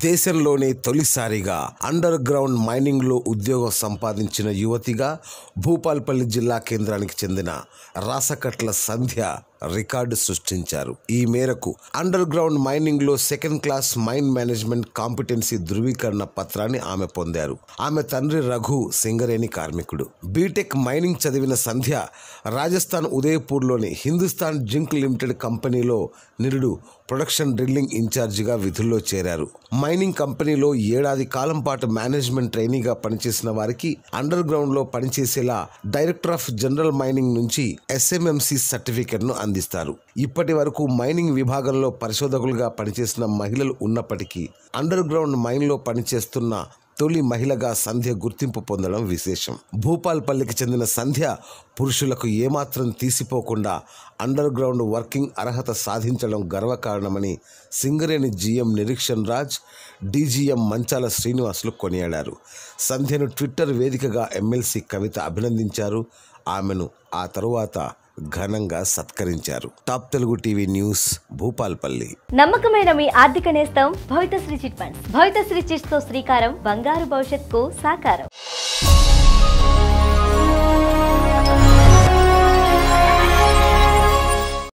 దేశంలోనే తొలిసారిగా under ground mining లో ఉద్యోగం సంపాదించిన యువతిగా భూపాల్పల్లి జిల్లా కేంద్రానికి చెందిన రాసకట్ల సంధ్య రికార్డు సృష్టించారు. ఈ మేరకు అండర్ గ్రౌండ్ మైనింగ్ లో second class mine management competency ధృవీకరణ పత్రాన్ని ఆమె పొందారు. ఆమె తండ్రి రఘు సింగరేణి కార్మికుడు. బీటెక్ మైనింగ్ చదివిన సంధ్య రాజస్థాన్ ఉదయపూర్లోని హిందుస్థాన్ జింక్ లిమిటెడ్ కంపెనీలో నిరుడు ప్రొడక్షన్ డ్రిల్లింగ్ ఇన్ఛార్జిగా విధుల్లో చేరారు. మైనింగ్ కంపెనీలో ఏడాది కాలం పాటు మేనేజ్మెంట్ ట్రైనీగా పనిచేసిన వారికి అండర్ గ్రౌండ్ లో పనిచేసేలా డైరెక్టర్ ఆఫ్ జనరల్ మైనింగ్ నుంచి SMMC సర్టిఫికెట్ ను అందిస్తారు. ఇప్పటి వరకు మైనింగ్ విభాగంలో పరిశోధకులుగా పనిచేసిన మహిళలు ఉన్నప్పటికీ అండర్ గ్రౌండ్ మైన్ లో పనిచేస్తున్న తొలి మహిళగా సంధ్య గుర్తింపు పొందడం విశేషం. భూపాల్పల్లికి చెందిన సంధ్య పురుషులకు ఏమాత్రం తీసిపోకుండా అండర్ గ్రౌండ్ వర్కింగ్ అర్హత సాధించడం గర్వకారణమని సింగరేణి GM నిరీక్షణ్ రాజ్, DGM మంచాల శ్రీనివాసులు కొనియాడారు. సంధ్యను ట్విట్టర్ వేదికగా ఎమ్మెల్సీ కవిత అభినందించారు. ఆమెను ఆ తరువాత ఘనంగా సత్కరించారు. Top Telugu TV news, Bhupalpally. నమ్మకమైన మీ ఆర్థిక నేస్తం Bhavithasri chit funds. Bhavithasri chits తో శ్రీకారం, బంగారు భవిష్యత్తుకు సాకారం.